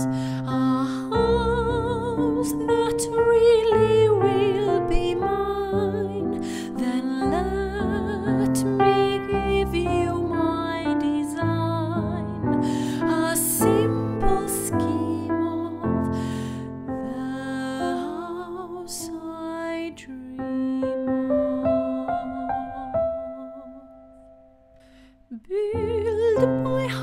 a house that really will be mine. Then let me give you my design, a simple scheme of the house I dream of. Build my